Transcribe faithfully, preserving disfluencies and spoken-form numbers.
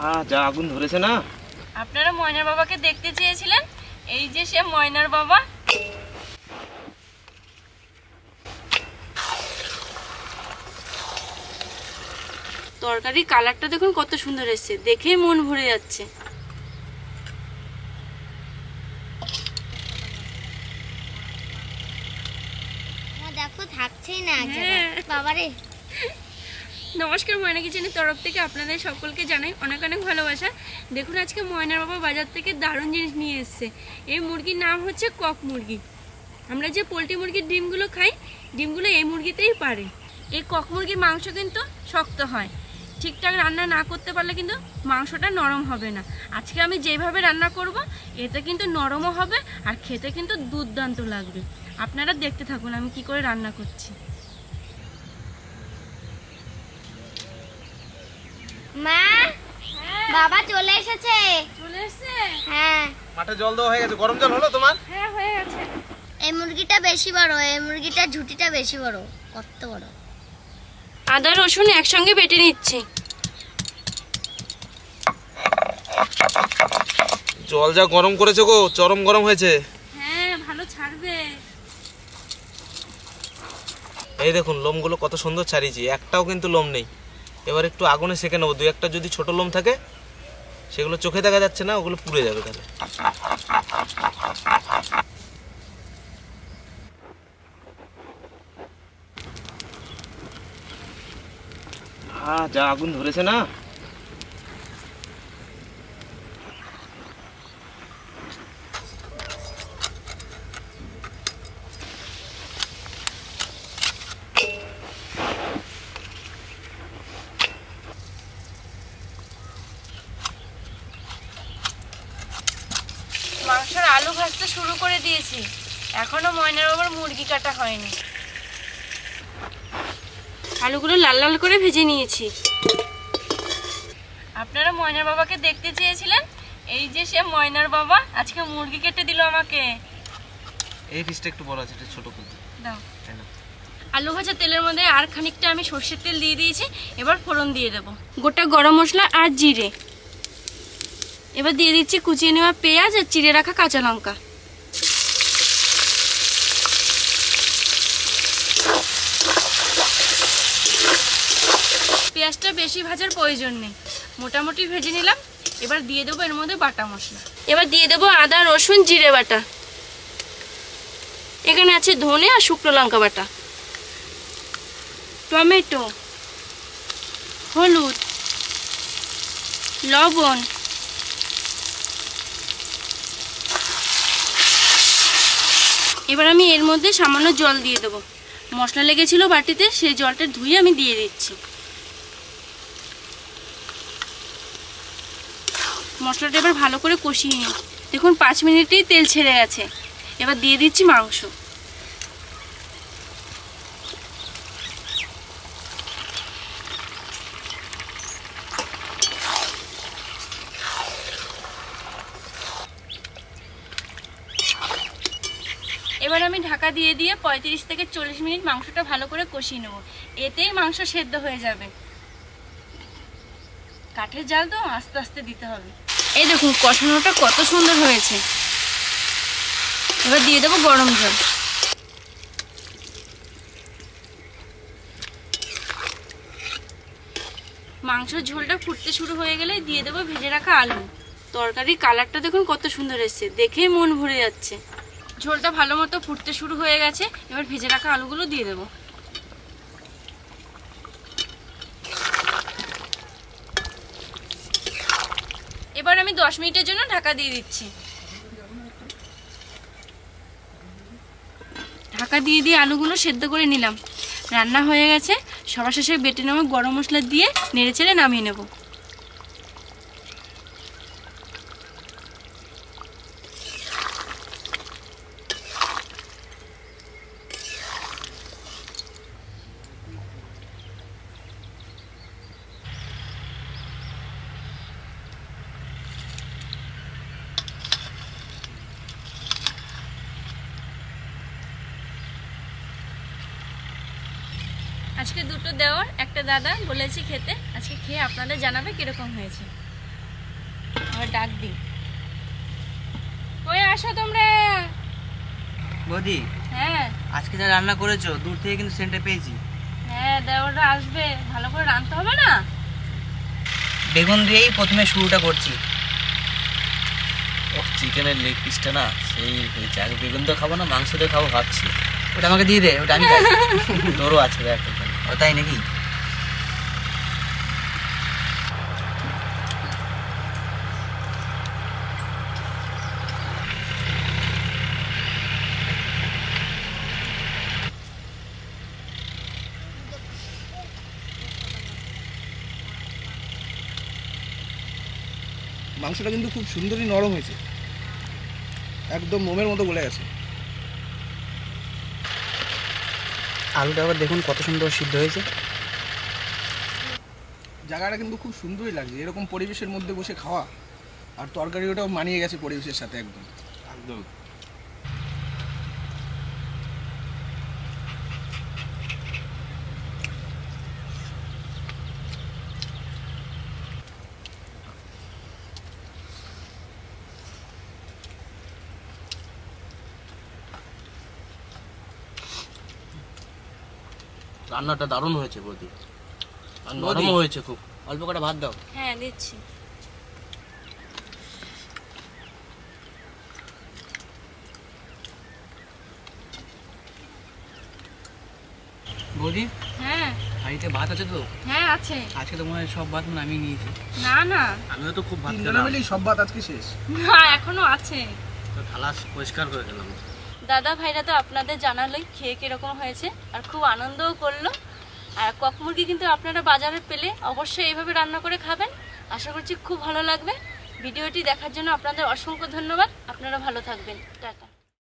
আহ যা আগুন ধরেছে না। আপনারা ময়নার বাবাকে দেখতে চেয়েছিলেন, এই যে সে ময়নার বাবা। তরকারির কালারটা দেখুন কত সুন্দর এসেছে, দেখেই মন ভরে যাচ্ছে। দেখো থাকছেই না বাবারে। নমস্কার, ময়না কিচেনের তরফ থেকে আপনাদের সকলকে জানাই অনেক অনেক ভালোবাসা। দেখুন আজকে ময়নার বাবা বাজার থেকে দারুণ জিনিস নিয়ে এসছে। এই মুরগির নাম হচ্ছে কক মুরগি। আমরা যে পোলট্রি মুরগির ডিমগুলো খাই, ডিমগুলো এই মুরগিতেই পারে। এই কক মুরগির মাংস কিন্তু শক্ত হয়, ঠিকঠাক রান্না না করতে পারলে কিন্তু মাংসটা নরম হবে না। আজকে আমি যেভাবে রান্না করব এতে কিন্তু নরমও হবে আর খেতে কিন্তু দুর্দান্ত লাগবে। আপনারা দেখতে থাকুন আমি কি করে রান্না করছি। মা, বাবা চলে এসেছে। চলে এসেছে? হ্যাঁ। মাঠে জল দেওয়া হয়ে গেছে। গরম জল হলো তোমার? হ্যাঁ হয়ে গেছে। এই মুরগিটা বেশি বড়, এই মুরগিটার ঝুঁটিটা বেশি বড়। কত বড়! আদা রসুন একসঙ্গে বেটে নিচ্ছি। জল যা গরম করেছে গো, চরম গরম হয়েছে। হ্যাঁ ভালো ছাড়বে। এই দেখুন লোমগুলো কত সুন্দর ছাড়িয়েছি, একটাও কিন্তু লোম নেই। এবার একটু আগুনে সেঁকে নেবো। দু একটা যদি ছোট লোম থাকে সেগুলো চোখে দেখা যাচ্ছে না, ওগুলো পুড়ে যাবে তাহলে। হ্যাঁ যা আগুন ধরেছে না। মাংসের আলু ভাজতে শুরু করে দিয়েছি, এখনো ময়নার বাবার মুরগি কাটা হয়নি। আলুগুলো লাল লাল করে ভেজে নিয়েছি। আপনারা ময়নার বাবাকে দেখতে চেয়েছিলেন, এই যে সে ময়নার বাবা। আজকে মুরগি কেটে দিল আমাকে। এই পিসটা একটু বড় আছে, এটা ছোট করে দাও। আলু ভাজা তেলের মধ্যে আর খানিকটা আমি সর্ষের তেল দিয়ে দিয়েছি। এবার ফোড়ন দিয়ে দেব গোটা গরম মশলা আর জিরে। এবার দিয়ে দিচ্ছি কুচিয়ে নেওয়া পেঁয়াজ আর চিড়ে রাখা কাঁচা লঙ্কা। পেঁয়াজটা বেশি ভাজার প্রয়োজন নেই, মোটামুটি ভেজে নিলাম। এবার দিয়ে দেবো এর মধ্যে বাটা মশলা। এবার দিয়ে দেবো আদা রসুন জিরে বাটা। এখানে আছে ধনে আর শুকনো লঙ্কা বাটা, টমেটো, হলুদ, লবণ, এবার আমি এর মধ্যে সামান্য জল দিয়ে দেবো। মশলা লেগেছিল বাটিতে, সেই জলটা ধুয়ে আমি দিয়ে দিচ্ছি। মশলাটা এবার ভালো করে কষিয়ে নিই। দেখুন পাঁচ মিনিটেই তেল ছেড়ে গেছে। এবার দিয়ে দিচ্ছি মাংস। এবার আমি ঢাকা দিয়ে দিয়ে পঁয়ত্রিশ থেকে চল্লিশ মিনিট মাংসটা ভালো করে কষিয়ে নেব। এতেই মাংস সেদ্ধ হয়ে যাবে। কাঠের জাল তো আস্তে আস্তে দিতে হবে। এই দেখুন কষানোটা কত সুন্দর হয়েছে। এবার দিয়ে দেবো গরম জল। মাংসের ঝোলটা ফুটতে শুরু হয়ে গেলে দিয়ে দেবো ভেজে রাখা আলু। তরকারির কালারটা দেখুন কত সুন্দর এসেছে, দেখেই মন ভরে যাচ্ছে। ঝোলটা ভালো মতো ফুটতে শুরু হয়ে গেছে। এবার ভেজে রাখা আলুগুলো দিয়ে দেবো। এবার আমি দশ মিনিটের জন্য ঢাকা দিয়ে দিচ্ছি। ঢাকা দিয়ে দিয়ে আলুগুলো সেদ্ধ করে নিলাম। রান্না হয়ে গেছে। সবার শেষে বেটে নেওয়া গরম মশলা দিয়ে নেড়ে চেড়ে নামিয়ে নেব। আজকে দুটো দেওয়ার একটা দাদা বলেছি খেতে, আজকে খেয়ে আপনাদের জানাবে কিরকম হয়েছে। আবার ডাক দিই, ওই আসো তোমরা। বৌদি, হ্যাঁ আজকে যা রান্না করেছো দূর থেকে কিন্তু সেন্টটা পেয়েছি। হ্যাঁ দেওয়াটা আসবে, ভালো করে রাঁধতে হবে না? বেগুন দিয়েই প্রথমে শুরুটা করছি। ও চিকেনের লেগ পিসটা না সেই হয়েছে, আগে বেগুন তো খাবো না মাংস দিয়ে খাবো ভাবছি। ওটা আমাকে দিয়ে দে, ওটা আমি খাই। তোরও আছে দেখ ওখানে। ও তাই নাকি? মাংসটা কিন্তু খুব সুন্দরই নরম হয়েছে, একদম মোমের মতো গলে গেছে। আলুটা আবার দেখুন কত সুন্দর সিদ্ধ হয়েছে। জায়গাটা কিন্তু খুব সুন্দরই লাগছে, এরকম পরিবেশের মধ্যে বসে খাওয়া, আর তরকারিটাও মানিয়ে গেছে পরিবেশের সাথে একদম একদম। রান্নাটা দারুণ হয়েছে বৌদি, আর বৌদি। নরমও হয়েছে খুব। অল্প কটা ভাত দাও। হ্যাঁ দিচ্ছি। বৌদি, হ্যাঁ বাড়িতে ভাত আছে তো? হ্যাঁ আছে। আজকে তো মনে হয় সব ভাত আমি নিয়েছি। না না আমিও তো খুব ভাত তিনজনে খেলাম, মিলেই সব ভাত আজকে শেষ। না এখনো আছে। তো থালা পরিষ্কার করে খেলাম। দাদা ভাইরা তো আপনাদের জানালোই খেয়ে কিরকম হয়েছে, আর খুব আনন্দও করলো। আর কক মুরগি কিন্তু আপনারা বাজারে পেলে অবশ্যই এইভাবে রান্না করে খাবেন, আশা করছি খুব ভালো লাগবে। ভিডিওটি দেখার জন্য আপনাদের অসংখ্য ধন্যবাদ। আপনারা ভালো থাকবেন, টাটা।